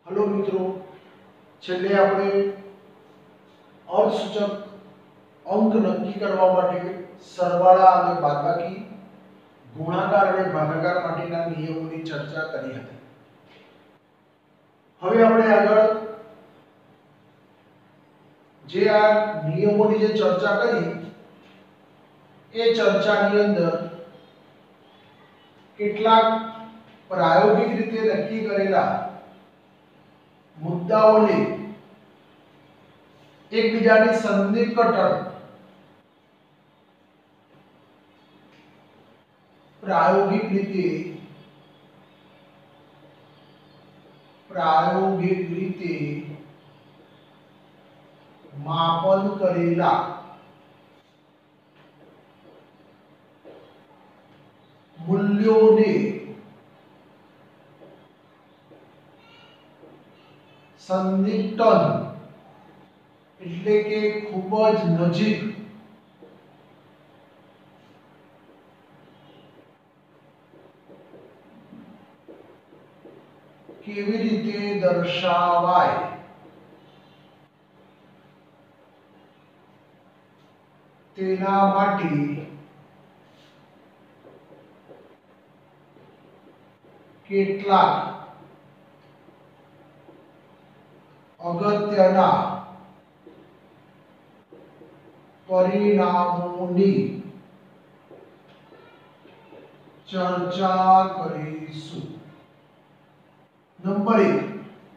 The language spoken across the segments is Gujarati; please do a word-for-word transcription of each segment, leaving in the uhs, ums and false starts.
हेलो मित्रों, छेल्ले આપણે અર્થસૂચક અંક નક્કી કરવા માટે સરવાળા અને બાદબાકી, ગુણાકાર અને ભાગાકાર માટેના નિયમોની ચર્ચા કરી હતી. હવે આપણે આગળ જે આ નિયમોની જે ચર્ચા કરી એ ચર્ચાની અંદર કેટલાક પ્રાયોગિક રીતે નક્કી કરેલા મુદ્દાઓને એકબીજાની સન્નિકટન પ્રાયોગિક રીતે પ્રાયોગિક રીતે માપન કરેલા મૂલ્યોને સન્નિકટન એટલે કે ખૂબ જ નજીક કેવી રીતે દર્શાવાય તેના માટે કેટલાક અગત્યના પરિણામોની ચર્ચા કરીશું. નંબર એક,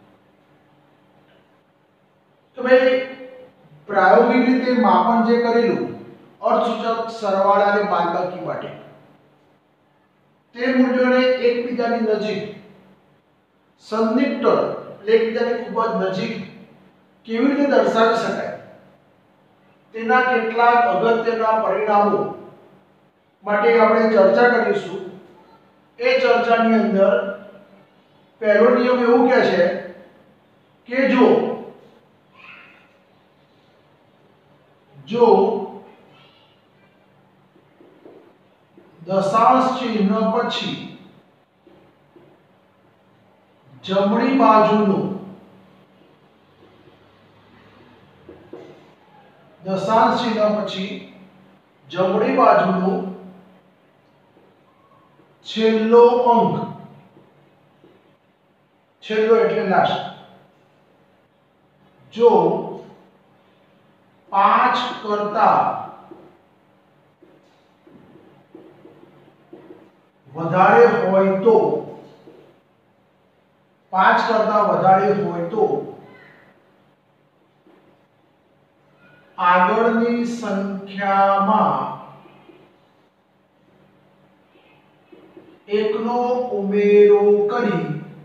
તો ભાઈ પ્રાયોગિક રીતે માપન જે કરેલું અર્થસૂચક સરવાળા અને બાદબાકી માટે તે મૂલ્યોને એકબીજાની નજીક સન્નિકટન એટલે એકબીજાની ખૂબ જ નજીક કેવી રીતે દર્શાવી શકાય તેના કેટલાક અગત્યના પરિણામો માટે આપણે ચર્ચા કરીશું. એ ચર્ચાની અંદર પહેલો નિયમ એવું કહે છે કે જો જો દશાંશ ચિહ્ન પછી જમણી બાજુનું દશાંશ ચિહ્ન પછી જમણી બાજુનું છેલ્લો અંક, છેલ્લો એટલે લાસ્ટ, જો પાંચ કરતા વધારે હોય તો પાંચ કરતા વધારે હોય તો આગળની સંખ્યામાં એકનો ઉમેરો કરી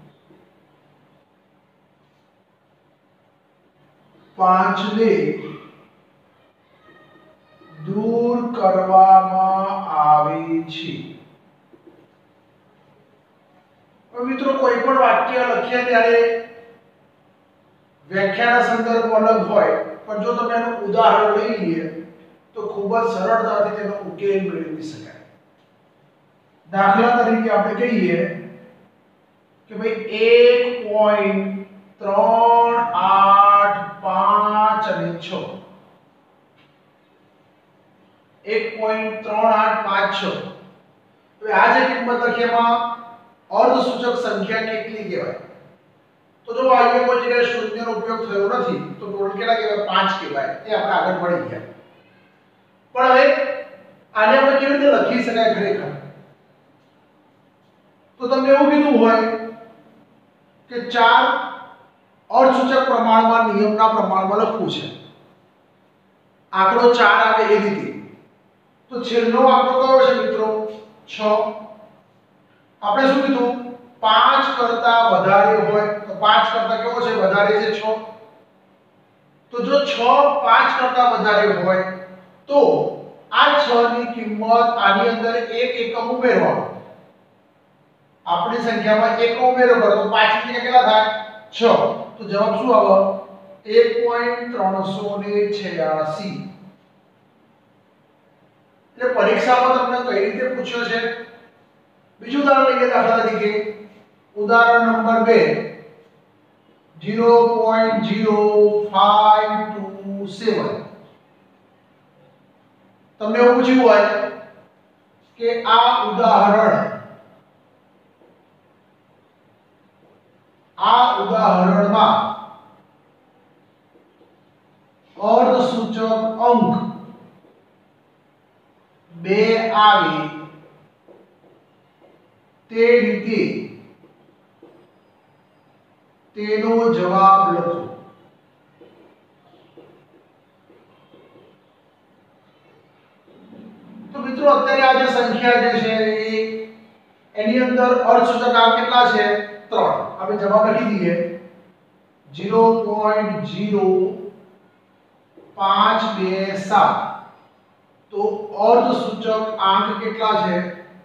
પાંચને દૂર કરવામાં આવે છે. મિત્રો, કોઈ પણ વાક્ય લખીએ ત્યારે વ્યાખ્યાના સંદર્ભ અલગ હોય, પણ જો તમે એનું ઉદાહરણ લઈ લઈએ તો ખૂબ જ સરળતાથી તેનો ઉકેલ મેળવી શકાય. દાખલા તરીકે આપણે કહીએ કે ભાઈ એક પોઈન્ટ ત્રણ આઠ પાંચ અને છ, એક પોઈન્ટ ત્રણ આઠ પાંચ છ. હવે આ જે કિંમત લખી એમાં અર્ધસૂચક સંખ્યા કેટલી કહેવાય? તો જો અહીંયા કોઈ જગ્યાએ શૂન્યનો ઉપયોગ થયો નથી તો ટોટલ કેટલા કહેવાય? પાંચ કહેવાય. એ આપણે આગળ ભણી ગયા. પણ હવે આને આપણે કેવી રીતે લખી શકાય ખરેખર? તો તમને એવું કીધું હોય કે ચાર અર્ધસૂચક પ્રમાણમાં નિયમના પ્રમાણમાં લખવું છે. આંકડો ચાર આવે એ રીતે. તો છેલ્લો આંકડો કયો છે મિત્રો? છ. આપણે શું કીધું? પાંચ કરતા વધારે હોય તો પાંચ કરતા કેવો છે? વધારે છે છ. તો જો છ પાંચ કરતા વધારે હોય તો આ છ ની કિંમત આની અંદર એક એકમ ઉમેરવાનો. આપણી સંખ્યામાં એક ઉમેરો કરો તો પાંચ ની જગ્યાએ કેટલા થાય? છ. તો જવાબ શું આવે? એક પોઈન્ટ ત્રણસો છ્યાસી. એટલે પરીક્ષામાં તમને કઈ રીતે પૂછ્યો છે? બીજું ઉદાહરણ લઈએ દાખલા તરીકે ઉદાહરણ નંબર બે zero point zero five two seven. તમને એવું પૂછ્યું હોય કે આ ઉદાહરણ આ ઉદાહરણમાં અર્ધસૂચક અંક બે આવે તે રીતે તેનો જવાબ લખો. તો મિત્રો અત્યારે આ જે સંખ્યા જે છે એ એની અંદર અર્ધસૂચક અંક કેટલા છે? ત્રણ. આપણે જવાબ લખી દઈએ ઝીરો પોઈન્ટ ઝીરો પાંચ બે સાત. તો અર્ધસૂચક અંક કેટલા છે?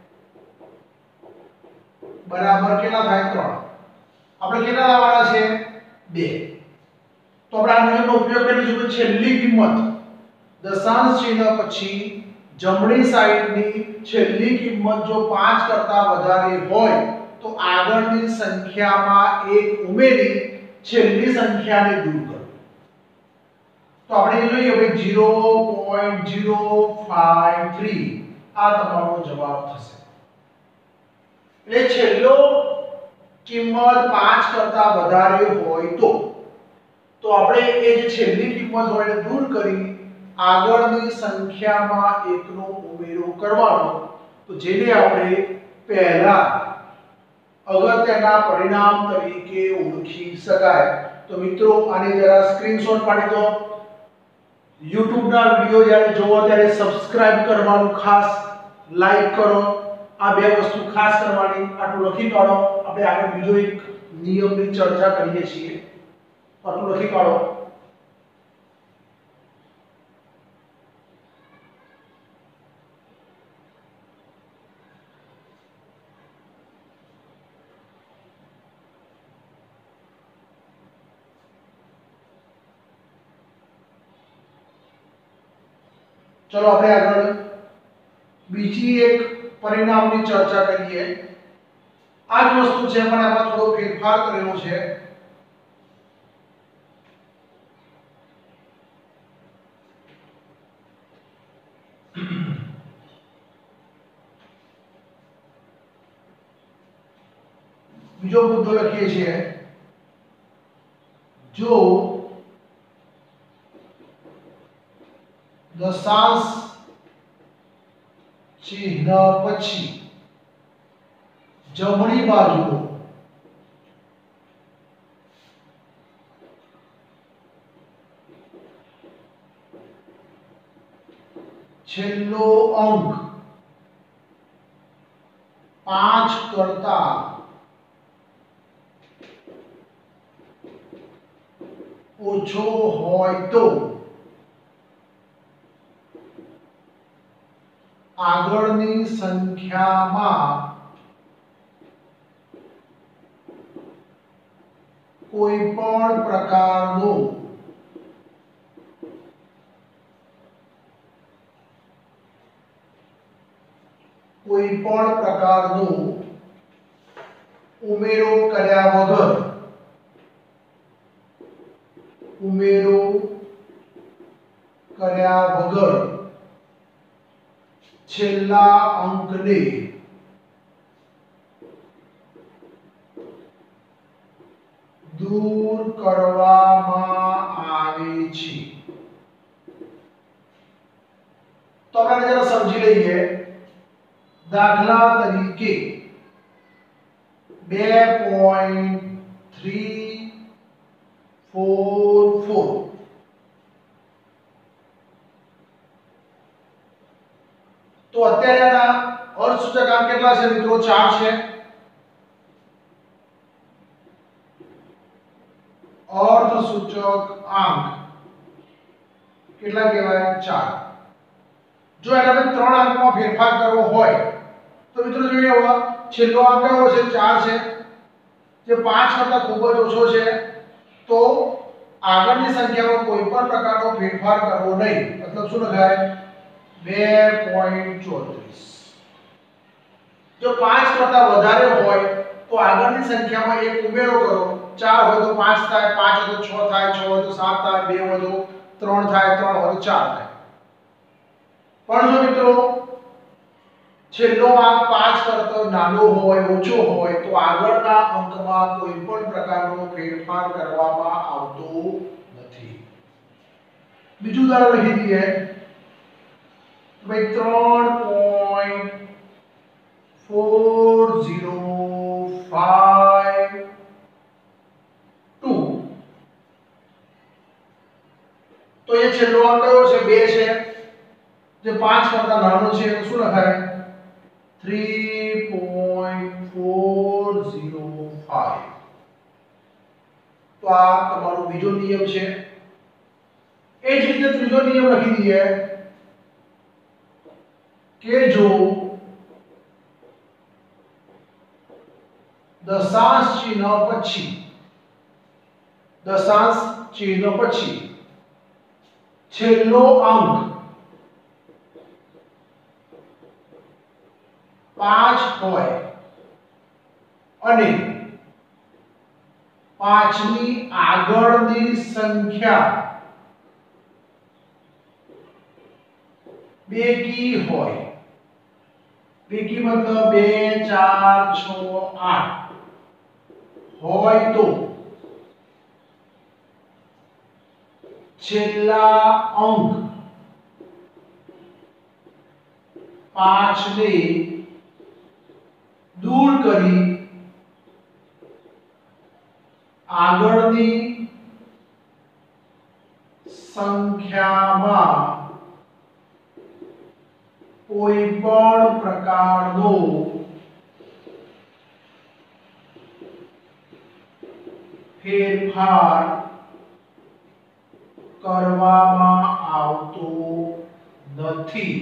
બરાબર કેટલા થાય? ત્રણ. આપણે કેટલા લાવવાના છે? બે. તો આપણે આ નિયમનો ઉપયોગ કરીશું કે છેલ્લી કિંમત દશાંશ ચિહ્ન પછી જમણી સાઈડની છેલ્લી કિંમત જો પાંચ કરતા વધારે હોય તો આગળની સંખ્યામાં એક ઉમેરી છેલ્લી સંખ્યાને દૂર કરો. તો આપણે જોઈએ ભાઈ zero point zero five three આ તમારો જવાબ થશે. એટલે છેલ્લો કિંમત પાંચ કરતા વધારે હોય તો તો આપણે એ જે છેલ્લી કિંમત હોય એને દૂર કરી આગળની સંખ્યામાં એકનો ઉમેરો કરવાનો. તો જેને આપણે પહેલા અગત્યના પરિણામ તરીકે ઓળખી શકાય. તો મિત્રો આની જરા સ્ક્રીનશોટ પાડી દો. YouTube ના વિડિયો જ્યારે જોવો ત્યારે સબસ્ક્રાઇબ કરવાનું ખાસ, લાઈક કરો, આ બે વસ્તુ ખાસ કરવાની. આટલું લખી કાઢો. આપણે આગળ બીજો એક નિયમની ચર્ચા કરીએ છીએ. આટલું લખી કાઢો. चलो આપણે આગળ બીજી એક પરિણામની ચર્ચા કરીએ. આ જ વસ્તુ છે પણ આમાં થોડો ફેરફાર કરેલો છે. બીજો મુદ્દો લખીએ છીએ જો દશાંશ ચિહ્ન પછી જમણી બાજુ છેલ્લો અંક પાંચ કરતા ઓછો હોય તો આગળની સંખ્યામાં કોઈ પણ પ્રકારનો કોઈ પણ પ્રકારનો ઉમેરો કર્યા વગર ઉમેરો કર્યા વગર છેલ્લા અંકને દૂર કરવામાં આવે છે. તો આપણે જરા સમજી લઈએ. દાખલા તરીકે બે પોઈન્ટ થ્રી ફોર ફોર તો અત્યારે આના અર્ધસૂચક અંક કેટલા છે મિત્રો? ચાર છે. અર્ધસૂચક અંક કેટલા કહેવાય? ચાર. જો એને આપણે ત્રણ અંકમાં ફેરફાર કરવો હોય તો મિત્રો જોઈએ હવે છેલ્લો અંક કયો છે? ચાર છે. જે પાંચ કરતા ખૂબ જ ઓછો છે તો આગળની સંખ્યામાં કોઈ પણ પ્રકારનો ફેરફાર કરવો નહીં. મતલબ શું લખાય? બે પોઈન્ટ ચોત્રીસ. જો પાંચ કરતા વધારે હોય તો આગળની સંખ્યામાં એક ઉમેરો કરો ચાર હોય તો પાંચ થાય, પાંચ હોય તો છ થાય, છ હોય તો સાત થાય, બે હોય તો ત્રણ થાય, ત્રણ હોય તો ચાર થાય. પણ જો મિત્રો છેલ્લો અંક પાંચ કરતો નાનો હોય, ઓછો હોય તો આગળના અંકમાં કોઈ પણ પ્રકારનો ફેરફાર કરવામાં આવતો નથી. બીજું ઉદાહરણ લખી દઈએ. ભાઈ ત્રણ પોઈન્ટ ચાર ઝીરો પાંચ ટુ. તો એ છેલ્લો અંક કયો છે? બે છે. જે પાંચ કરતા નાનો છે તો શું લખાય? ત્રણ પોઈન્ટ ચાર ઝીરો પાંચ. તો આ તમારો બીજો નિયમ છે. એ જ રીતે ત્રીજો નિયમ લખી દઈએ કે જો દશાંશ ચિહ્ન પછી દશાંશ ચિહ્ન પછી છેલ્લો અંક પાંચ હોય અને પાંચની આગળની સંખ્યા બેકી હોય. બેકી મતલબ બે, ચાર, છ, આઠ હોય તો છેલ્લા અંક પાંચ ને દૂર કરી આગળની સંખ્યામાં કોઈ પણ પ્રકારનો ફેરફાર કરવામાં આવતો નથી.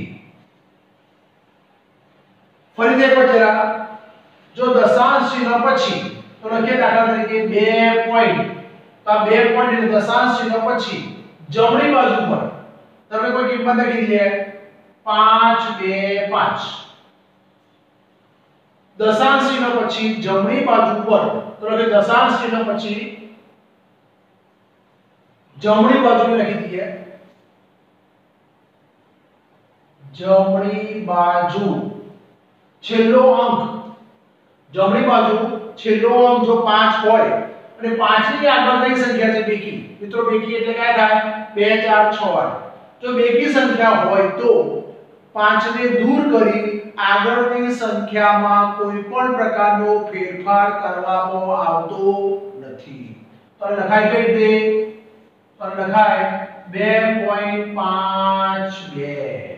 ફરીથી એકવાર જરા જો દશાંશ ચિહ્ન પછી તો લખીએ દાખલા તરીકે બે પોઈન્ટ. તો આ બે પોઈન્ટ એટલે દશાંશ ચિહ્ન પછી જમણી બાજુ પર તમે કોઈ કિંમત લખી દે પાંચ, બે, પાંચ. દશાંશ ચિહ્ન પછી જમણી બાજુ પર તો લખીએ દશાંશ ચિહ્ન પછી જમણી બાજુ લખી દઈએ જમણી બાજુ છેલ્લો અંક. જમણી બાજુ છેલ્લો અંક જો પાંચ હોય અને પાંચ ની આગળ કઈ સંખ્યા છે? બેકી. મિત્રો બેકી એટલે કયા થાય? બે, ચાર, છ, આઠ. જો બેકી સંખ્યા હોય તો પાંચ ને દૂર કરી આગળની સંખ્યામાં કોઈ પણ પ્રકારનો ફેરફાર કરવામાં આવતો નથી. તો લખાય કઈ રીતે? તો લખાય બે પોઈન્ટ પાંચ બે.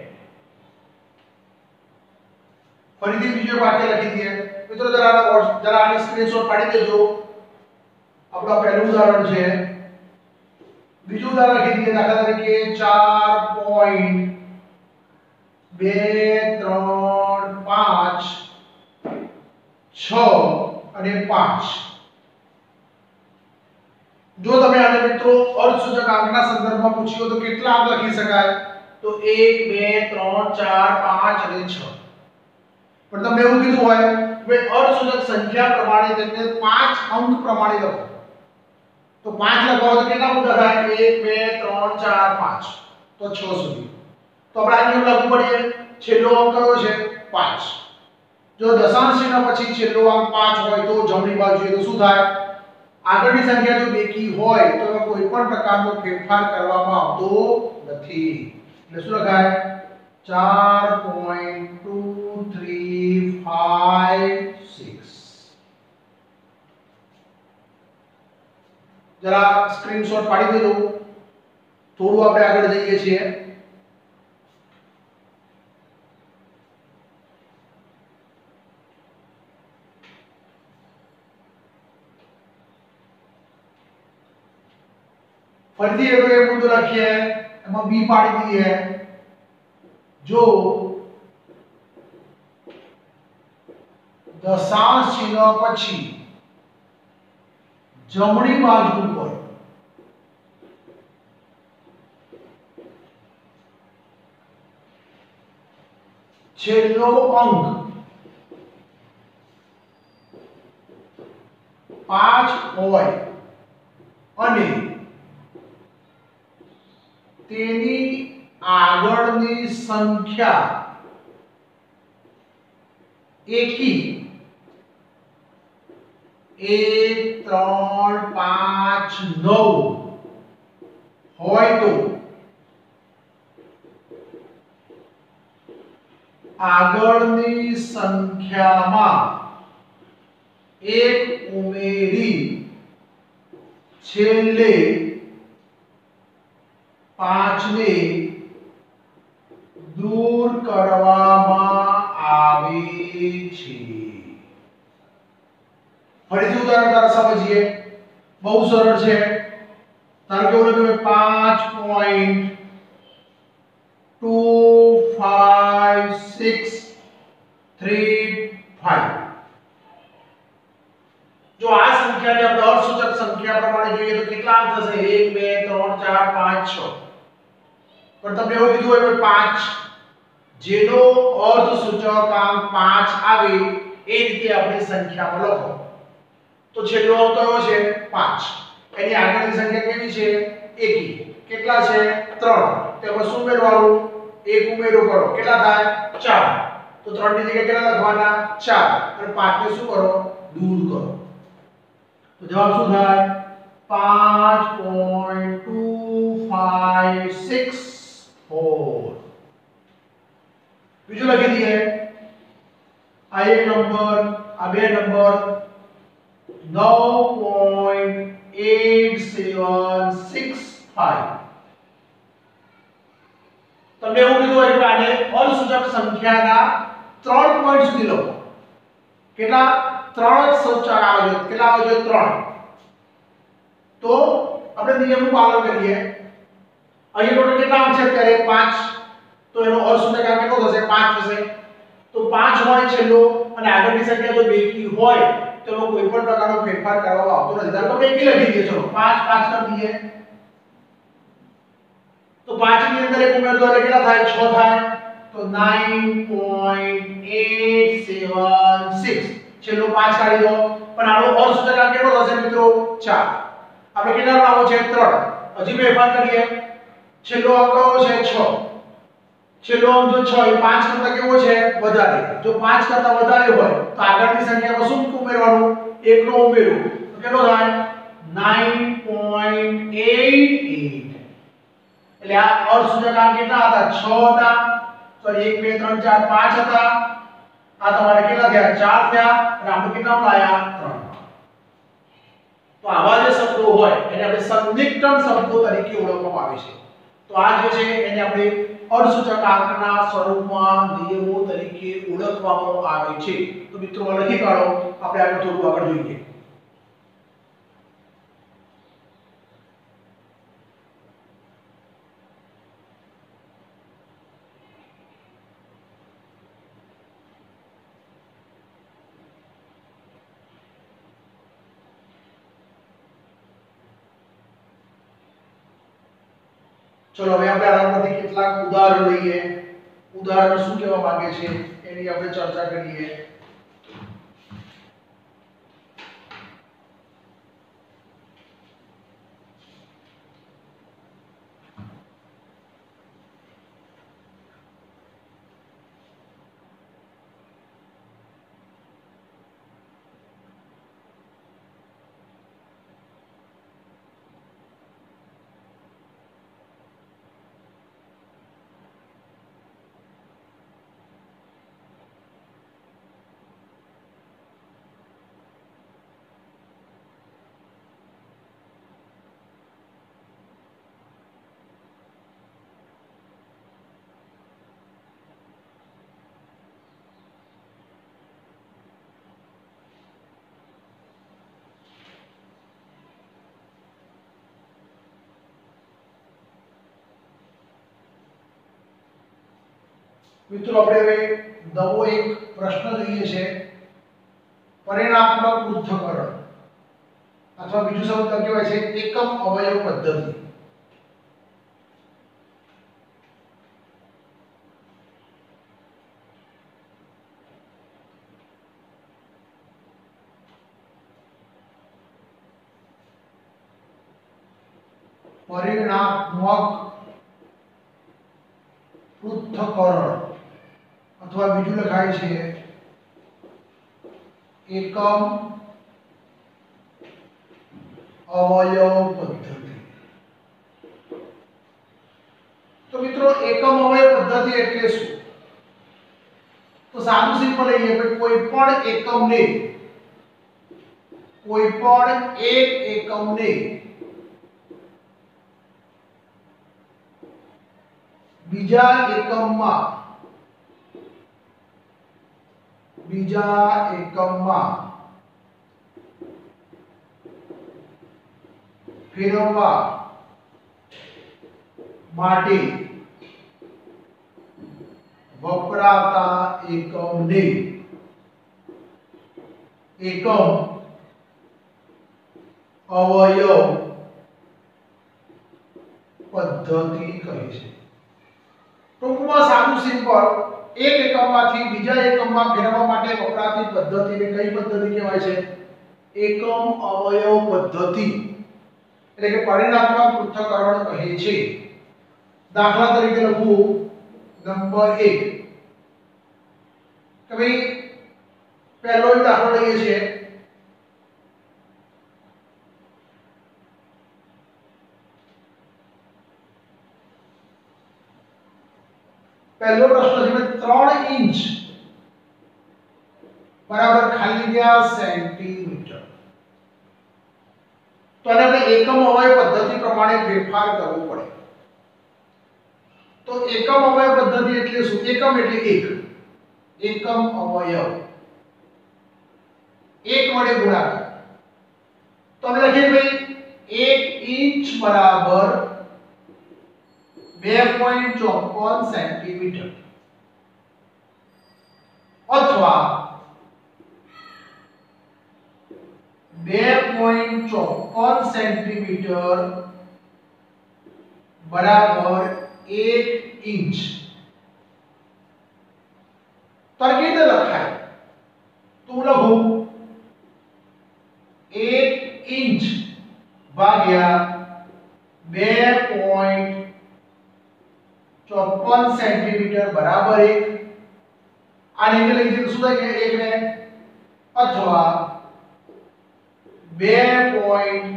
ફરીથી બીજો વાક્ય લખી દઈએ. મિત્રો જરા આનો જરા આનો સ્ક્રીનશોટ પાડી દેજો. આપણું પહેલું ઉદાહરણ છે. બીજું ઉદાહરણ લખી દઈએ દાખલા તરીકે ચાર પોઈન્ટ બે ત્રણ પાંચ છ અને પાંચ. જો તમે આને મિત્રો અર્થસૂચક આંકના સંદર્ભમાં પૂછ્યું તો કેટલા અંક લખી શકાય? તો એક, બે, ત્રણ, ચાર, પાંચ અને છ. પણ તમને એવું કીધું હોય કે અર્થસૂચક સંખ્યા પ્રમાણે તેમને પાંચ અંક પ્રમાણે લખો. તો પાંચ લખો તો કેટલા મુદ્દા થાય? એક, બે, ત્રણ, ચાર, પાંચ. તો છ સુધી. તો આપણે આ નિયમ લાગુ કરીએ. છેલ્લો અંક કયો છે? પાંચ. જો દશાંશ ચિહ્ન પછી છેલ્લો અંક પાંચ હોય તો જમણી બાજુએ તો શું થાય? આગળની સંખ્યા જો બેકી હોય તો એમાં કોઈ પણ પ્રકારનો ફેરફાર કરવામાં આવતો નથી. એટલે શું લખાય? ચાર point two three five six. જરા સ્ક્રીનશોટ પાડી દેજો. થોડું આપણે આગળ જઈએ છીએ. ફરીથી એનો એક મુદ્દો લખીએ. એમાં બી પાડી દઈએ. જો દશાંશ ચિહ્ન પછી જમણી બાજુ પર છેલ્લો અંક પાંચ હોય અને તેની આગળની સંખ્યા એકી એક ત્રણ પાંચ નવ હોય તો આગળની સંખ્યામાં એક ઉમેરી છેલ્લે પાંચ ને દૂર કરવામાં આવે છે। ફરીથી ઉદાહરણ દ્વારા સમજીએ, બહુ સરળ છે। ધારો કે ઓલો પાંચ point two five six three five. જો આ સંખ્યાને આપણે અર્થસૂચક સંખ્યા પ્રમાણે જોઈએ તો કેટલા અંક થશે? એક બે ત્રણ ચાર પાંચ છ। પણ તમને એવું કીધું હોય કે પાંચ, જેનો અર્થસૂચક અંક પાંચ આવે એ રીતે આપણે સંખ્યામાં લખો। તો છેલ્લો અંક કયો છે? પાંચ। એની આગળની સંખ્યા કેવી છે? એકી। કેટલા છે? ત્રણ। તેમાં શું ઉમેરવાનું? એક ઉમેરો કરો, કેટલા થાય? ચાર। તો ત્રણ ની જગ્યાએ કેટલા લખવાના? ચાર। અને પાંચ ને શું કરો? દૂર કરો। તો જવાબ શું થાય? પાંચ point two five six four. બીજું લખી દઈએ, આ એક નંબર, આ બે નંબર, નવ point eight seven six five. તમને એવું કીધું હોય કે આને અર્થસૂચક સંખ્યાના ત્રણ પોઈન્ટ સુધી લખો। કેટલા? ત્રણ જ સૂચક આવે છે। કેટલા આવે છે? ત્રણ। તો આપણે નિયમનું પાલન કરીએ। અહીં ટોટલ કેટલા અંક છે અત્યારે? પાંચ। તો એનો અર્થસૂચક અંક કેટલો થશે? પાંચ થશે। તો પાંચ હોય છેલ્લો અને આગળની સંખ્યા જો બેકી હોય તો એમાં કોઈ પણ પ્રકારનો ફેરફાર કરવામાં આવતો નથી। ધારો કે બેકી લખી દઈએ, ચલો પાંચ પાંચ કરી દઈએ। તો પાંચ ની અંદર એક ઉમેર દો એટલે કેટલા થાય? છ થાય। તો nine point eight seven six. છેલ્લો પાંચ કાઢી દો, પણ આનો અર્થસૂચક અંક કેટલો થશે મિત્રો? ચાર। આપણે કેટલા લાવો છે? ત્રણ। હજી ફેરફાર કરીએ, છેલ્લો અંક કયો છે? છ। છેલ્લો અંક જો છ એ પાંચ કરતા કેવો છે? વધારે। જો પાંચ કરતા વધારે હોય તો આગળની સંખ્યામાં શું ઉમેરવાનું? એક નો ઉમેરો, તો કેટલો થાય? Nine point eight eight. એટલે આ અર્થસૂચક અંક કેટલા હતા? છ હતા। સોરી એક બે ત્રણ ચાર પાંચ હતા। આ તમારે કેટલા થયા? ચાર થયા। અને આપણે કેટલા લાયા? ત્રણ। તો આવા જે શબ્દો હોય એને આપણે સંદિગ્ધ શબ્દો તરીકે ઓળખવામાં આવે છે। તો આ જે છે એને આપણે અર્થસૂચક અંકના સ્વરૂપમાં નિયમો તરીકે ઓળખવામાં આવે છે। તો મિત્રો લખી કાઢો, આપણે આગળ થોડું આગળ જોઈએ। ચલો હવે આપણે આના પરથી કેટલાક ઉદાહરણ લઈએ। ઉદાહરણ શું કહેવા માંગે છે એની આપણે ચર્ચા કરીએ। મિત્રો આપણે હવે નવો એક પ્રશ્ન જોઈએ છે, પરિણાત્મક પૃથ્થકરણ અથવા બીજું શબ્દ કહેવાય છે એકમ અવયવ પદ્ધતિ। પરિમાણાત્મક પૃથ્થકરણ અથવા બીજું લખાય છે એકમ અવયવ પદ્ધતિ। તો મિત્રો એકમ અવયવ પદ્ધતિ એટલે શું? તો સાદું સિમ્પલ લઈએ કે કોઈ પણ એકમને કોઈ પણ એક એકમને બીજા એકમમાં બીજા એકમમાં ફેરવવા માટે વપરાતા એકમને એકમ અવયવ પદ્ધતિ કહે છે। ટૂંકમાં સાદું સિમ્પલ એક એકમમાંથી બીજા એકમમાં ફેરવવા માટે વપરાતી પદ્ધતિને કઈ પદ્ધતિ કહેવાય છે? એકમ અવયવ પદ્ધતિ એટલે કે પરિમાણાત્મક પૃથ્થકરણ કહે છે। દાખલા તરીકે લખું નંબર એક કે ભાઈ પહેલો એક દાખલો લઈએ છીએ પહેલો પ્રશ્ન છે ત્રણ ઇંચ બરાબર ખાલી જગ્યા સેન્ટીમીટર। તો આને આપણે એકમ અવયવ પદ્ધતિ પ્રમાણે ફેરફાર કરવો પડે। તો એકમ અવયવ પદ્ધતિ એટલે શું? એકમ એટલે એક, એકમ અવયવ એક વડે ગુણાકાર। તો આપણે લખીએ ભાઈ એક ઇંચ બરાબર બે પોઈન્ટ ચોપન સેન્ટીમીટર અથવા બે પોઈન્ટ ચોપન સેન્ટીમીટર બરાબર એક ઇંચ। તો આ કેવી રીતે લખાય? તો હું લખું એક ઇંચ ભાગ્યા બે પોઈન્ટ ચોપન સેન્ટીમીટર બરાબર એક। આને કે લઈ જઈએ શું થાય કે એક ને અથવા બે પોઈન્ટ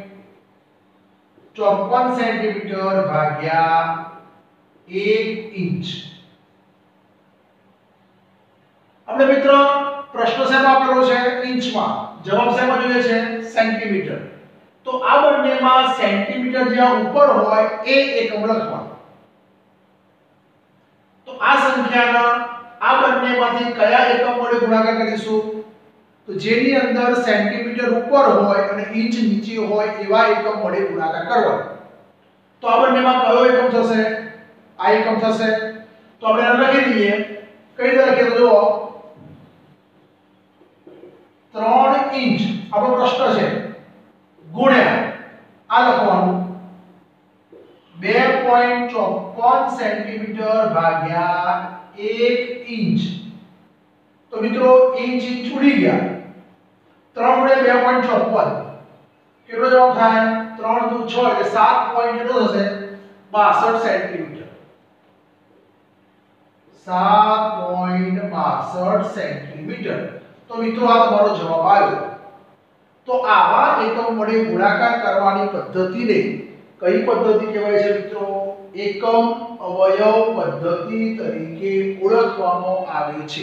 ચોપન સેન્ટીમીટર ભાગ્યા એક ઇંચ। આપણે મિત્રો પ્રશ્ન શેમાં આપેલો છે? ઇંચમાં। જવાબ શેમાં જોઈએ છે? સેન્ટીમીટર। તો આ બંનેમાં સેન્ટીમીટર જ્યાં ઉપર હોય એ એકમ લખવાનું। તો આ સંખ્યાના આ બંનેમાંથી કયા એકમ વડે ગુણાકાર કરીશું? તો જેની અંદર સેન્ટીમીટર ઉપર હોય અને ઇંચ નીચે હોય એવા એકમ વડે ગુણાકાર કરવાનો। તો આ બંનેમાં કયો એકમ થશે? આ એકમ થશે। તો આપણે એને લખી દઈએ કઈ રીતે લખીએ? તો જુઓ ત્રણ ઇંચ આપણો પ્રશ્ન છે ગુણ્યા આ લખવાનું બે પોઈન્ટ ચોપન સેન્ટીમીટર ભાગ્યા એક ઇંચ। તો મિત્રો ઇંચ ઇંચ ઉડી ગયા। ત્રણ ગુણ્યા બે પોઈન્ટ ચોપન કેટલો જવાબ થાય? ત્રણ દુ છ એટલે સાત પોઈન્ટ કેટલો થશે? બાસઠ સેન્ટીમીટર। સાત પોઈન્ટ બાસઠ સેન્ટીમીટર। તો મિત્રો આ તમારો જવાબ આવ્યો। તો આવા એકમ વડે ગુણાકાર કરવાની પદ્ધતિને કઈ પદ્ધતિ કહેવાય છે મિત્રો? એકમ અવયવ પદ્ધતિ તરીકે ઓળખવામાં આવે છે।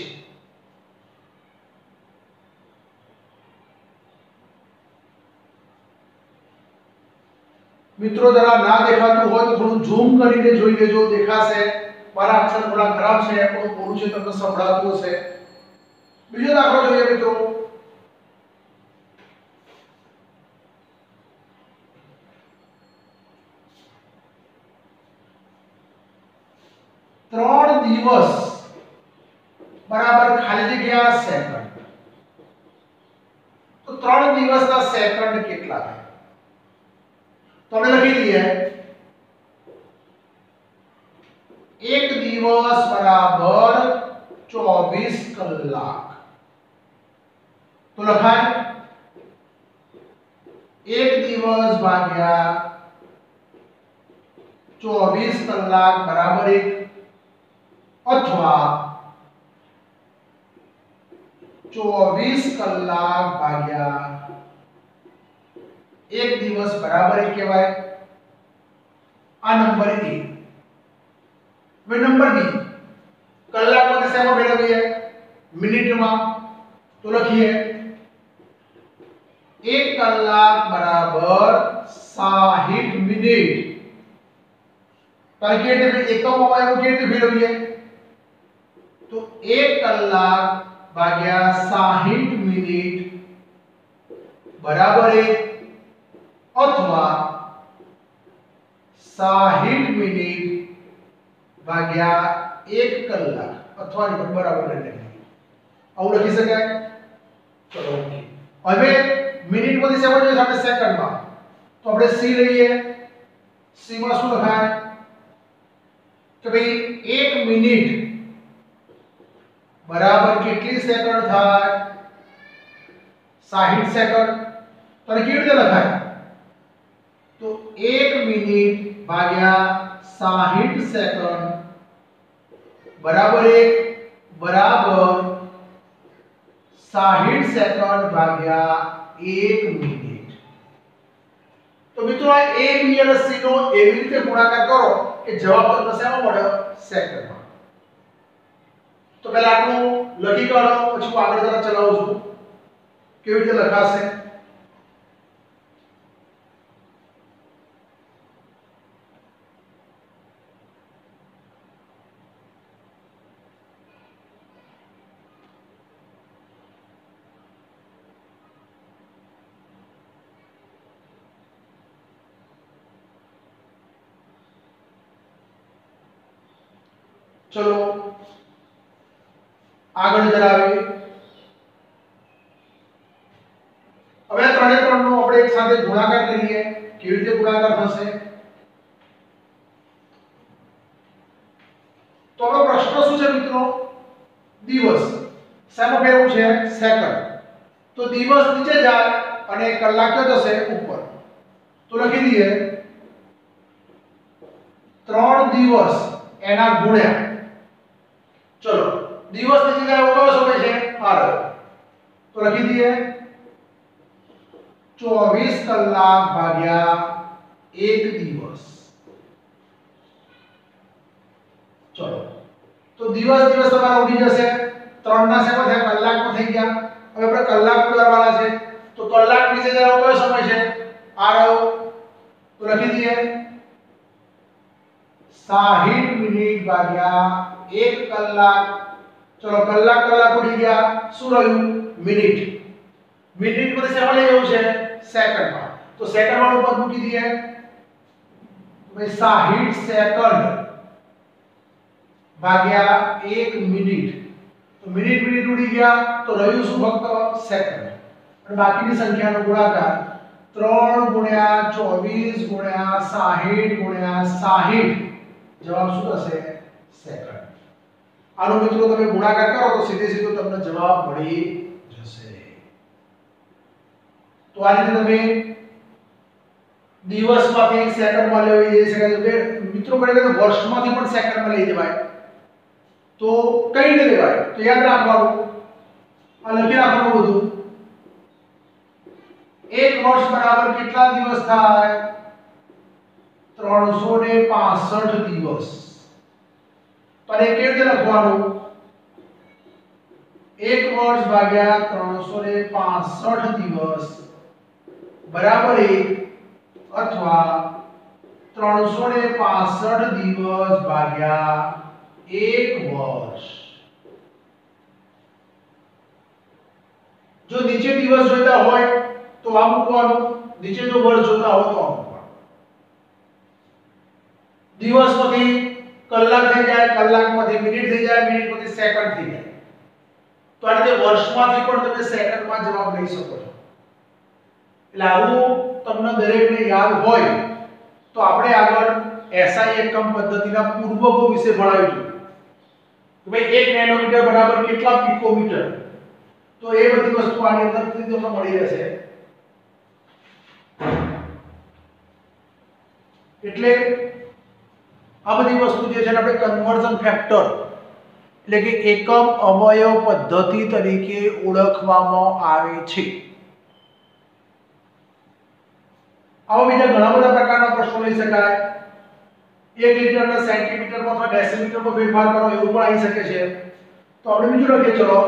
મિત્રો જરા ના દેખાતું હોય તો થોડું ઝૂમ કરીને જોઈ લેજો, દેખાશે। મારા અક્ષર થોડા ખરાબ છે પણ બોલું છે તમને સંભળાતું હશે। બીજો દાખલો જોઈએ મિત્રો ત્રણ દિવસ બરાબર ખાલી જગ્યા સેકન્ડ। તો ત્રણ દિવસના સેકન્ડ કેટલા થાય? તો આપણે લખી દઈએ એક દિવસ બરાબર ચોવીસ કલાક। તો લખાય એક દિવસ ભાગ્યા ચોવીસ કલાક બરાબર એક અથવા ચોવીસ કલાક ભાગ્યા એક દિવસ બરાબર એક કહેવાય. આ નંબર એ. હવે નંબર બી, કલાકમાં શેમાં ફેરવીએ? મિનિટમાં. તો લખીએ એક કલાક બરાબર સાહીઠ મિનિટ. પણ કેવી રીતે એકમોમાં એવું કેવી રીતે ફેરવીએ? તો એક કલાક ભાગ્યા સાહીઠ મિનિટ બરાબર એક અથવા સાહીઠ મિનિટ ભાગ્યા એક કલાક અથવા બરાબર લઈ લઈએ. આવું લખી શકાય. ચલો ઓકે. હવે મિનિટ માંથી સેકન્ડ જોઈએ આપણે સેકન્ડમાં. તો આપણે સી લઈએ. સી માં શું લખાય? કે ભાઈ એક મિનિટ બરાબર કેટલી સેકન્ડ થાય? સાહીઠ સેકન્ડ. તો કેવી રીતે લખાય? તો એક મિનિટ ભાગ્યા સાહીઠ સેકન્ડ બરાબર એક બરાબર સાહીઠ સેકન્ડ ભાગ્યા એક મિનિટ. તો મિત્રો આ a b અને c નો એવી રીતે ગુણાકાર કરો કે જવાબ તમને શેમાં મળ્યો? સેકન્ડમાં. તો પહેલા આટલું લખી કાઢો, પછી હું આગળ જરા ચલાવું છું કેવી રીતે લખાશે. चलो આગળ જરા આવીએ. હવે ત્રણે ત્રણનો આપણે એક સાથે ગુણાકાર કરીએ. કેવી રીતે ગુણાકાર થશે? તો આપણો પ્રશ્ન શું છે મિત્રો? દિવસ. શેમાં ફેરવું છે? સેકન્ડ. તો દિવસ નીચે જાય અને કલાક કયો જશે? ઉપર. તો લખી દઈએ ત્રણ દિવસ એના ગુણ્યા. चलो दिवस ની જગ્યાએ કયો સમય છે? આર. તો લખી દઈએ ચોવીસ કલાક ભાગ્યા એક દિવસ. ચલો તો દિવસ દિવસ તમારા ઉડી જશે. ત્રણ ના સેવા થયા? કલાકમાં થઈ ગયા. હવે આપણે કલાક ઉડાડવાના છે. તો કલાક ની જગ્યાએ કયો સમય છે? આર. તો લખી દઈએ સાહીઠ મિનિટ ભાગ્યા એક કલાક. ચલો કલાક કલાક ઉડી ગયા. શું રહ્યું? મિનિટ. મિનિટ માંથી શેમાં લઈ જવું છે? સેકન્ડમાં. તો સેકન્ડ વાળું પદ મૂકી દઈએ. ભાઈ સાહીઠ સેકન્ડ ભાગ્યા એક મિનિટ. તો મિનિટ મિનિટ ઉડી ગયા. તો રહ્યું શું? ફક્ત સેકન્ડ. અને બાકીની સંખ્યાનો ગુણાકાર ત્રણ ગુણ્યા ચોવીસ ગુણ્યા સાહીઠ ગુણ્યા સાહીઠ. જવાબ શું થશે? સેકન્ડ. આનો મિત્રો તમે ગુણાકાર કરો તો સીધે સીધો તમને જવાબ મળી જશે. તો આ રીતે તમે દિવસમાંથી સેકન્ડમાં લઈ જઈ શકાય છે. મિત્રો કહે કે વર્ષમાંથી પણ સેકન્ડમાં લઈ જવાય. તો કઈ રીતે લેવાય? તો યાદ રાખવાનું, આ લખી રાખવાનું બધું. એક વર્ષ બરાબર કેટલા દિવસ થાય? ત્રણસો પાસઠ દિવસ. પણ એ કેવી રીતે લખવાનું? એક વર્ષ ભાગ્યા ત્રણસો પાસઠ દિવસ બરાબર એક અથવા ત્રણસો પાસઠ દિવસ ભાગ્યા એક વર્ષ. જો નીચે દિવસ જોઈતા હોય તો આ મૂકવાનું, નીચે જો વર્ષ જોતા હોય તો આ મૂકવાનું. દિવસમાંથી કલાક થઈ જાય, કલાકમાંથી મિનિટ થઈ જાય, મિનિટમાંથી સેકન્ડ થઈ જાય. તો આ રીતે વર્ષમાંથી પણ તમે સેકન્ડમાં જવાબ લઈ શકો છો. એટલે આવું તમને દરેકને યાદ હોય તો આપણે આગળ એસઆઈ એકમ પદ્ધતિના પૂર્વકો વિશે ભણાવ્યું કે ભાઈ એક નેનોમીટર બરાબર કેટલા પિકોમીટર. તો એ બધી વસ્તુ આની અંદરથી તમને મળી રહેશે. એટલે આ બધી વસ્તુ જે છે ને આપણે કન્વર્ઝન ફેક્ટર એટલે કે એકમ અવયવ પદ્ધતિ તરીકે ઓળખવામાં આવે છે. આવા બીજા ઘણા બધા પ્રકારના પ્રશ્નો લઈ શકાય. એક લીટરને સેન્ટીમીટરમાં અથવા ડેસીમીટરમાં ફેરફાર કરો એવું પણ આવી શકે છે. તો આપણે બીજું લખીએ. ચલો,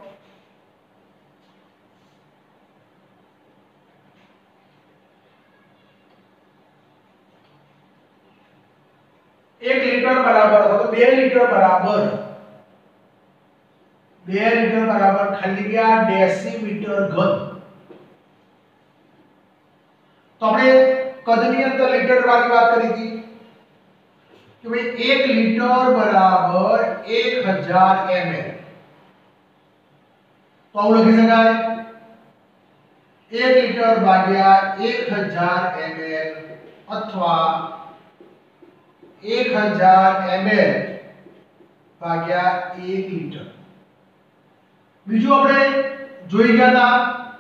એક લીટર બરાબર અથવા તો બે લીટર બરાબર બે લીટર બરાબર ખાલી ગયા ડેસીમીટર ઘન. તો આપણે કદની અંદર લીટર વાળી વાત કરી હતી કે ભાઈ એક લીટર બરાબર એક હજાર એમએલ. તો આવું લખી શકાય એક લીટર ભાગ્યા એક હજાર એમએલ અથવા એક હજાર એમએલ ભાગ્યા એક લીટર. બીજું આપણે જોઈ ગયા હતા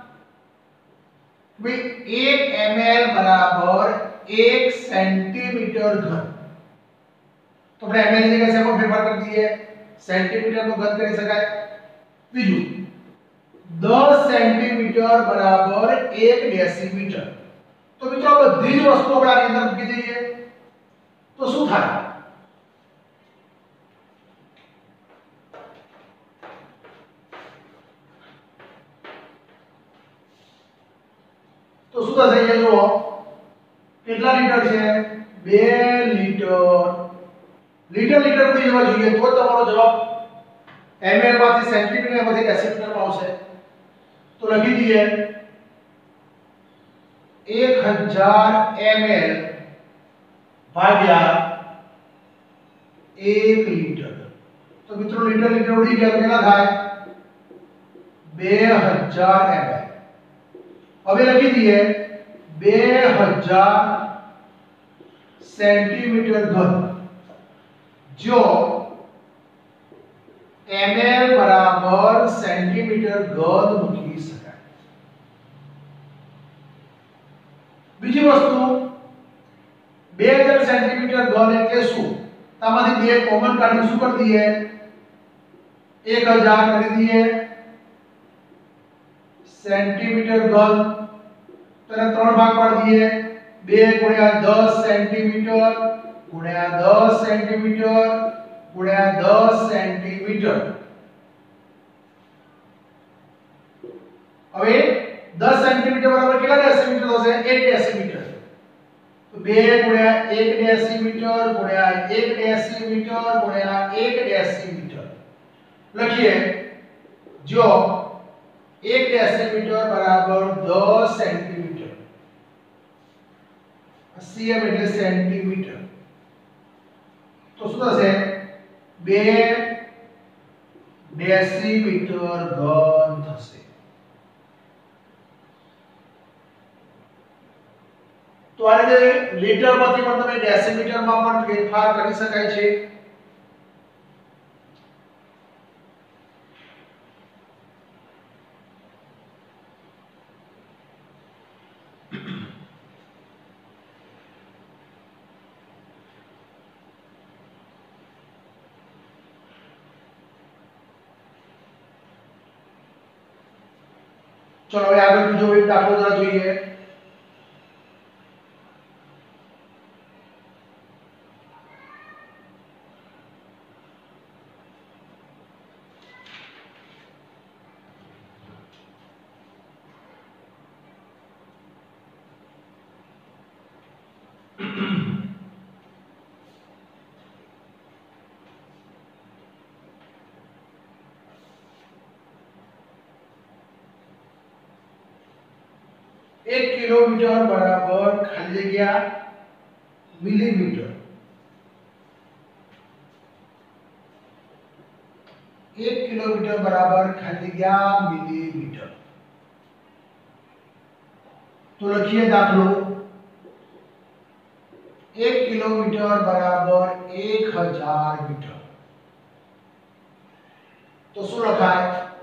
ભાઈ એક એમએલ બરાબર એક સેન્ટીમીટર ઘન. તો આપણે એમએલ ની જગ્યાએ શેમાં ફેરફાર કરી દઈએ, સેન્ટીમીટરમાં ઘન કરી શકાય. બીજું દસ સેન્ટીમીટર બરાબર એક ડેસીમીટર. તો મિત્રો આ બધી જ વસ્તુઓ આપણે આની અંદર મૂકી દઈએ તો શું થાય? તો શું થશે? અહીંયા જુઓ કેટલા લીટર છે? બે લીટર. લીટર લીટર ઉડી જવા જોઈએ તો તમારો જવાબ એમએલ માંથી સેન્ટીમીટર માંથી ડેસીમીટરમાં આવશે. તો લખી દઈએ એક હજાર એમએલ ભાગ્યા એક લીટર. તો મિત્રો લીટર લીટર ઉડી ગયા તો કેટલા થાય? બે હજાર એમએલ. હવે લખી દઈએ બે હજાર સેન્ટીમીટર ઘન. જો ml બરાબર સેન્ટીમીટર ઘન મૂકી શકાય. બીજી વસ્તુ બે હજાર સેન્ટીમીટર ઘન એટલે શું? આમાંથી બે કોમન કાઢી શું કરી દઈએ? એક હજાર કરી દઈએ સેન્ટીમીટર ઘન. તેને ત્રણ ભાગ પાડી દઈએ. બે ગુણ્યા દસ સેન્ટીમીટર ગુણ્યા દસ સેન્ટીમીટર ગુણ્યા દસ સેન્ટીમીટર. હવે દસ સેન્ટીમીટર બરાબર કેટલા ડેસીમીટર થશે? એક ડેસીમીટર. તો બે ગુણ્યા એક ડેસીમીટર ગુણ્યા એક ડેસીમીટર ગુણ્યા એક ડેસીમીટર લખીએ. જો એક ડેસીમીટર બરાબર દસ સેન્ટીમીટર. સીએમ એટલે સેન્ટીમીટર. તો શું થશે? બે ડેસીમીટર ઘન થશે. તો આ રીતે લીટરમાંથી પણ તમે ડેસીમીટરમાં પણ ફેરફાર કરી શકાય છે. ચલો હવે આગળ બીજો એક દાખલો જરા જોઈએ. एक किलोमीटर बराबर खाली जगह मिलीमीटर. एक किलोमीटर बराबर खाली जगह मिलीमीटर. तो लखिए दाखलो एक किलोमीटर बराबर एक हजार मीटर. तो शू लखाय?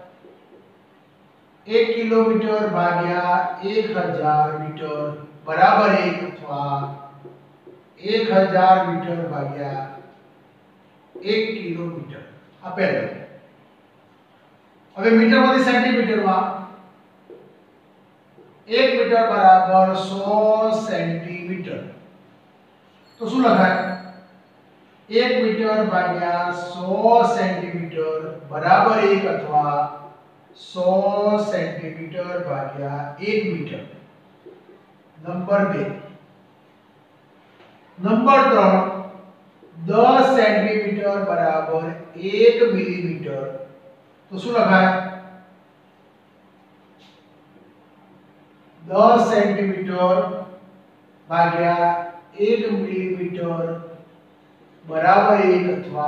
एक किलोमीटर भाग्या एक हजार मीटर बराबर एक अथवा एक हजार मीटर भाग्या एक किलोमीटर आ पहलो। હવે મીટરમાંથી સેન્ટીમીટરમાં एक मीटर बराबर सौ सेंटीमीटर। तो શું લખાય? एक मीटर भाग्या सौ सेंटीमीटर बराबर एक अथवा सौ सेंटीमीटर भाग्या एक मीटर। नंबर दो। नंबर तीन दस सेंटीमीटर बराबर एक मिलीमीटर। तो શું લખાય? दस सेंटीमीटर भाग्या एक मिलीमीटर बराबर एक अथवा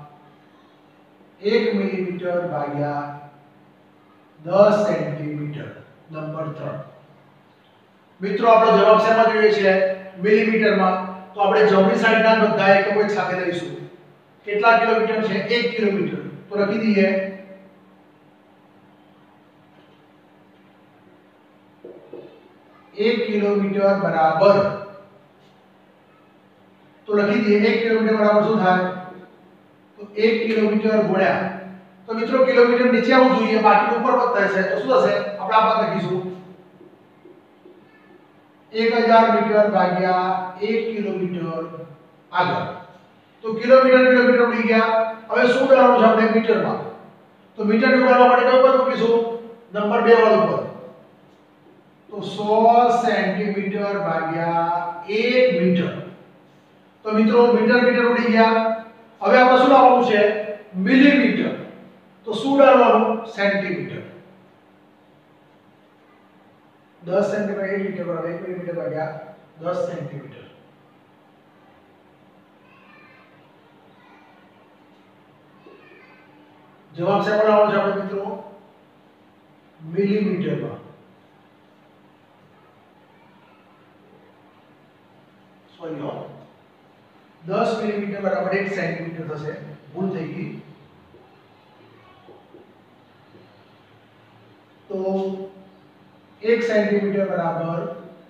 एक मिलीमीटर भाग्या दस सेंटीमीटर। नंबर तीन। मित्रों આપણો જવાબ શેમાં જોઈએ છે? મિલીમીટરમાં। તો આપણે જમણી સાઈડના બધા એકમો એક સાથે લઈશું। કેટલા કિલોમીટર છે? एक કિલોમીટર। તો લખી દઈએ एक किलोमीटर बराबर। तो लखी दिए एक किलोमीटर बराबर શું થાય? તો एक किलोमीटर गुણ્યા। તો મિત્રો કિલોમીટર નીચે આવવું જોઈએ, બાકી ઉપર વધતા છે। તો શું થશે? આપણે આ બાદ લખીશું एक हजार મીટર ભાગ્યા एक કિલોમીટર આગળ। તો કિલોમીટર કિલોમીટર ઉડી ગયા। હવે શું કરવાનું છે આપણે મીટરમાં? તો મીટર ઉડાડવા માટે કયો પર મૂકીશું? નંબર બે વાળું પર। तो सौ सेंटीमीटर भाग्या एक मीटर। तो मित्रों मीटर मीटर उड़ी गया। હવે આપણે શું લાવવાનું છે? મિલીમીટર। તો શું ડાલવાનું? સેન્ટીમીટર। दस सेंटीमीटर एक मीटर बराबर एक मिलीमीटर भाग्या दस सेंटीमीटर। जवाब से बनावવાનો છે આપણે મિત્રો મિલીમીટરમાં। सॉरी हो दस मिलीमीटर बराबर एक सेंटीमीटर થશે। ભૂલ થઈ ગઈ। तो एक सेंटीमीटर बराबर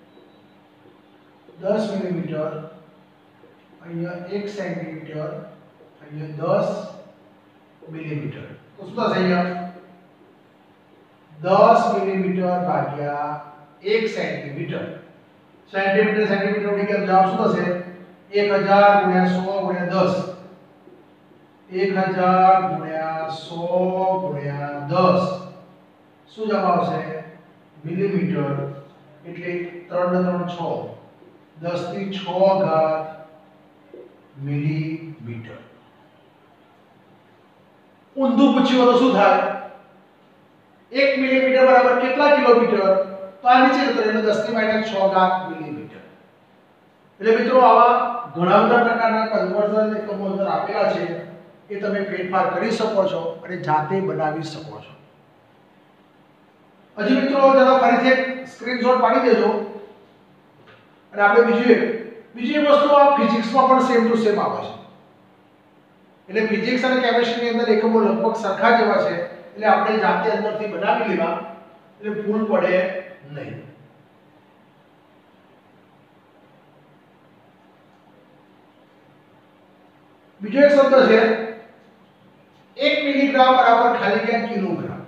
दस मिलीमीटर। અહીંયા एक सेंटीमीटर, અહીંયા दस मिलीमीटर। तो શું થશે? અહીંયા दस मिलीमीटर ભાગ્યા एक सेंटीमीटर। सेंटीमीटर सेंटीमीटर उड़ी गया। जवाब શું થશે? एक हजार गुण્યા सौ गुण્યા दस। एक हजार गुण્યા सौ गुण્યા दस શું જવાબ આવશે? મિલીમીટર। એટલે ત્રણ ને ત્રણ છ, દસ થી છ ઘાત મિલીમીટર। ઊંધું પૂછ્યું તો શું થાય? एक મિલીમીટર બરાબર કેટલા કિલોમીટર? તો આ નીચે જતો એટલે દસ ની માઈનસ છ ઘાત મિલીમીટર। એટલે મિત્રો આવા ઘણા બધા પ્રકારના કન્વર્ઝન એકમો અંદર આપેલા છે, એ તમે ફેરફાર કરી શકો છો અને જાતે બનાવી શકો છો। હજી મિત્રો જરા ફરીથી એક સ્ક્રીનશોટ પાડી દેજો। અને આપણે બીજી એક બીજી એક વસ્તુ આ ફિઝિક્સમાં પણ સેમ ટુ સેમ આવે છે। એટલે ફિઝિક્સ અને કેમિસ્ટ્રીની અંદર એકમો લગભગ સરખા જેવા છે, એટલે આપણે જાતે અંદરથી બનાવી લેવા એટલે ભૂલ પડે નહીં। બીજો એક શબ્દ છે एक मिलीग्राम बराबर खाली जगह किलोग्राम।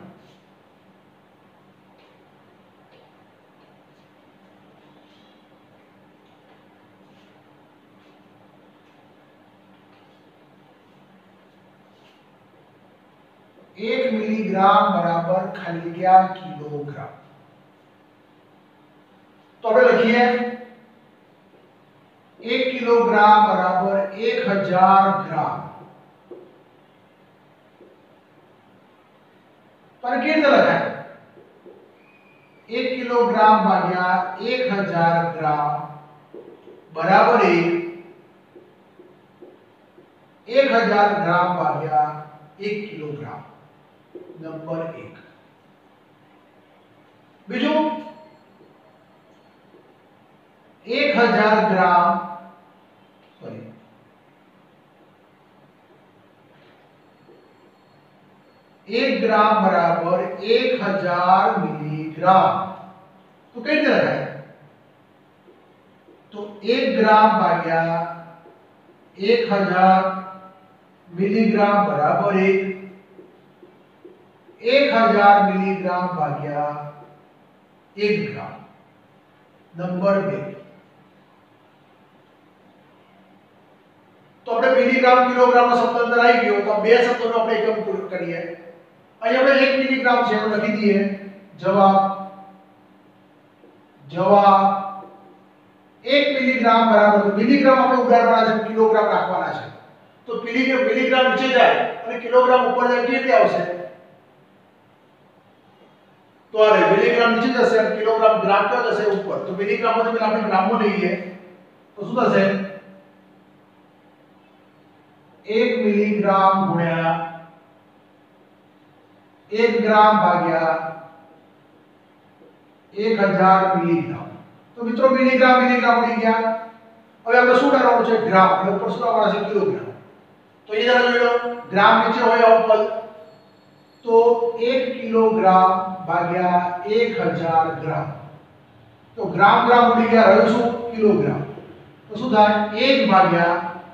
एक मिलीग्राम बराबर खाली जगह किलोग्राम। तो अब लिखिए एक किलोग्राम बराबर एक हजार ग्राम। पर कितने लगा है? एक किलोग्राम भाग्या एक हजार ग्राम बराबर एक एक हजार ग्राम भाग्या एक किलोग्राम। नंबर एक। बीजू एक हजार ग्राम सॉरी एक ग्राम बराबर एक हजार मिलीग्राम। तो कैसे लगा है? तो एक ग्राम भाग्या एक हजार मिलीग्राम बराबर एक, एक हजार मिलीग्राम भाग्या एक ग्राम। नंबर બે, तो આપણે મિલીગ્રામ કિલોગ્રામ નો શબ્દ અંદર આવી ગયો, તો બે શબ્દોનો આપણે એકમ પૂર્ણ કરીએ। અહીં આપણે એક મિલીગ્રામ છે તો લખી દઈએ જવાબ જવાબ એક મિલીગ્રામ બરાબર, તો મિલીગ્રામ આપણે ઉડાડવાના છે, કિલોગ્રામ રાખવાના છે, તો મિલીગ્રામ મિલીગ્રામ નીચે જાય અને કિલોગ્રામ ઉપર જાય, કેવી રીતે આવશે? तो अरे मिलीग्राम नीचे जैसे और किलोग्राम ग्राम का जैसे ऊपर, तो मिलीग्राम में पहले આપણે ગ્રામો લઈએ તો શું થશે? एक મિલીગ્રામ ગુણ્યા एक ગ્રામ ભાગ્યા एक हजार મિલીગ્રામ। તો મિત્રો મિલીગ્રામ મિલીગ્રામ ઉડી ગયા। હવે આપણે શું કરવાનું છે? ગ્રામ, અને ઉપર શું આવવાનું છે? કિલોગ્રામ। તો એ જરા જોઈ લો, ગ્રામ નીચે હોય ઉપર, तो एक किलोग्राम भाग्या एक हजार ग्राम, तो ग्राम ग्राम उड़ी गया, रह्यो शू? किलोग्राम। तो शू थाय? एक भाग्या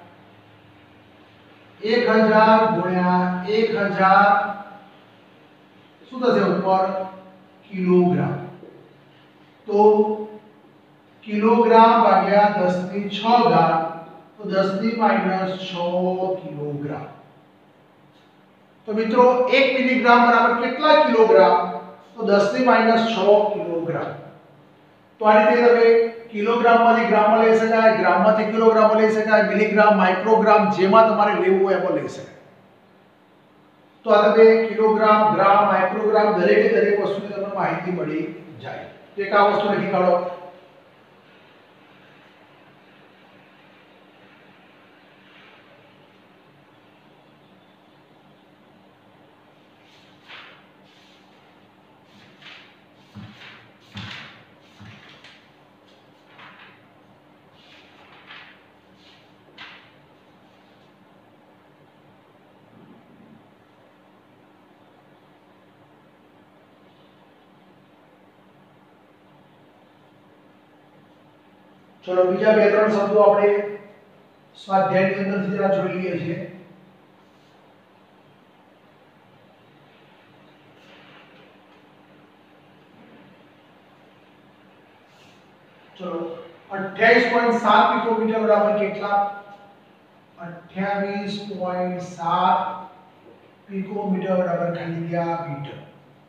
एक हजार गुण्या एक हजार शू थशे ऊपर? किलोग्राम। तो किलोग्राम भाग्या दस ની છ घात, तो दस ની माइनस छ किलोग्राम। तो मित्रों एक मिलीग्राम बराबर કેટલા કિલોગ્રામ? तो दस ની માઈનસ છ કિલોગ્રામ। तो આ રીતે તમે કિલોગ્રામ માંથી ગ્રામ માં લઈ શકાય, ગ્રામ માંથી કિલોગ્રામ માં લઈ શકાય, મિલીગ્રામ, માઇક્રોગ્રામ જેમાં તમારે લેવું હોય એમાં લઈ શકાય। તો આ તમે કિલોગ્રામ, ગ્રામ, માઇક્રોગ્રામ દરેકે દરેક વસ્તુની તમને માહિતી મળી જાય। તો એક આ વસ્તુ લખી કાઢો। चलो बीजा બે ત્રણ શબ્દો આપણે સ્વાધ્યાયની અંદરથી જરા જોઈ લઈએ છીએ। चलो अट्ठाईस पॉइंट सात पिकोमीटर बराबर કેટલા? अट्ठाईस पॉइंट सात पिकोमीटर बराबर ખાલી ગયા મીટર।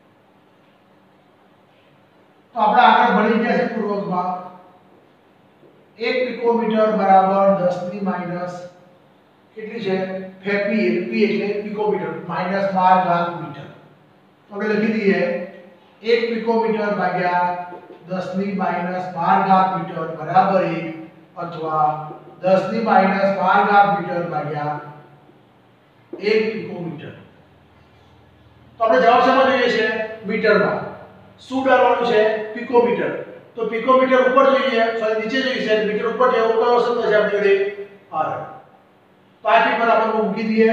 तो આપણે આગળ ભણી ગયા છે પૂર્વકમાં, एक पिकोमीटर बराबर दस ની माइनस કેટલી છે? ફેપી, પી એટલે पिकोमीटर माइनस बारह घात मीटर। तो આપણે લખી દઈએ एक पिकोमीटर भाग्या दस ની माइनस बारह घात मीटर बराबर एक, अथवा दस ની माइनस बारह घात मीटर भाग्या एक पिकोमीटर। तो આપણે જવાબ શેમાં જોઈએ છે? મીટરમાં। શું ડાલવાનું છે? पिकोमीटर। तो पिकोमीटर ऊपर જોઈએ, સોરી નીચે જોઈએ છે, મીટર ઉપર જેવો કયો શબ્દ છે આપણી જોડે? આર। તો આ કે પર આપણે મૂકી દઈએ,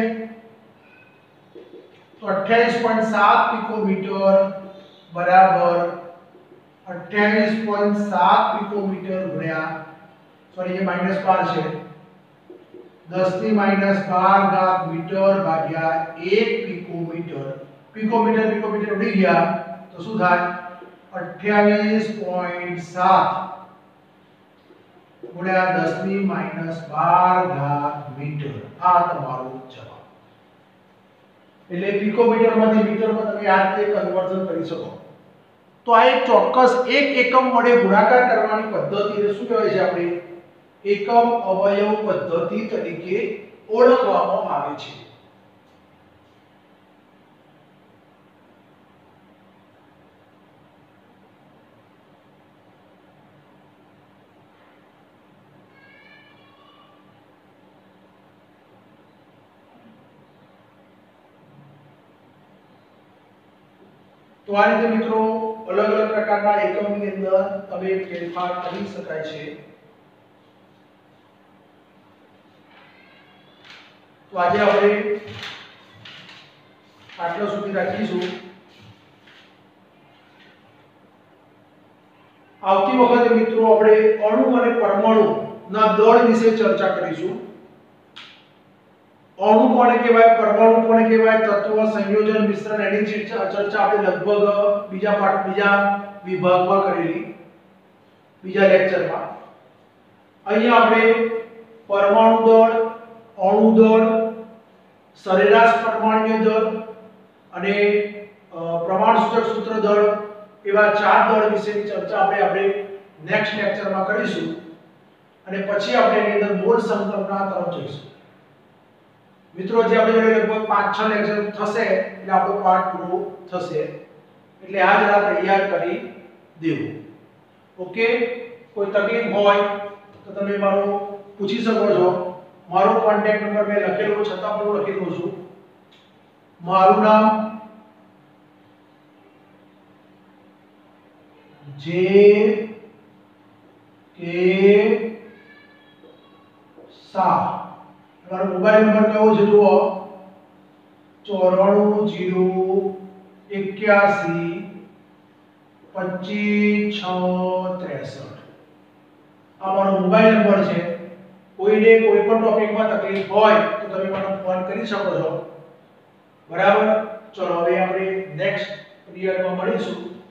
તો अट्ठाईस पॉइंट सात पिकोमीटर बराबर अट्ठाईस पॉइंट सात पिकोमीटर गुण્યા, सॉरी ये माइनस बारह છે, दस ની माइनस बारह घात मीटर भाग्या एक पिकोमीटर। पिकोमीटर पिकोमीटर ઉડી ગયા, તો શું થાય? अट्ठाईस पॉइंट सात गुण્યા दस ની માઈનસ बारह घात मीटर। આ તમારો જવાબ। એટલે પિકોમીટર માંથી મીટરમાં તમે આ રીતે કન્વર્ઝન કરી શકો। તો આ એક ચોક્કસ એક એકમ વડે ગુણાકાર કરવાની પદ્ધતિને શું કહેવાય છે? આપણે એકમ અવયવ પદ્ધતિ તરીકે ઓળખવામાં આવે છે। तो आ रीते मित्रों अलग अलग प्रकारना एकमनी अंदर તમે ફેરફાર કરી શકાય છે। તો આજે આપણે આટલા સુધી રાખીશું। આવતી વખતે મિત્રો આપણે અણુ અને પરમાણુના દળ વિશે ચર્ચા કરીશું. અણુ કોને કહેવાય, પરમાણુ કોને કહેવાય, તત્વ, સંયોજન, મિશ્રણ એની ચર્ચા આપણે લગભગ બીજા પાઠ બીજા વિભાગમાં કરેલી, બીજા લેક્ચરમાં. અહીંયા આપણે પરમાણુ દળ, અણુ દળ, સરેરાશ પરમાણ્વીય દળ અને પ્રમાણ સૂચક સૂત્ર દળ એવા ચાર દળ વિશેની ચર્ચા આપણે આપણે નેક્સ્ટ લેક્ચરમાં કરીશું અને પછી આપણે એની અંદર મોલ સંકલ્પના તરફ જઈશું. મિત્રો જે આપણે લગભગ પાંચ છ લેક્ચર થશે એટલે આપણો પાઠ પૂરો થશે, એટલે આ જરા તૈયાર કરી દેવું. ઓકે, કોઈ તકલીફ હોય તો તમે મારો પૂછી શકો છો. મારો કોન્ટેક્ટ નંબર મેં લખેલો છતાં પણ લખી દઉં છું. મારું નામ જે કે શાહ. મારો મોબાઈલ નંબર કયો છે જુઓ, ચોરાણું જીરો એક્યાસી પચીસ છ ત્રેસઠ. આ મારો મોબાઈલ નંબર છે. કોઈને કોઈ પણ ટોપિકમાં તકલીફ હોય તો તમે મને ફોન કરી શકો છો. બરાબર, ચલો હવે આપણે નેક્સ્ટ પીરિયડમાં મળીશું.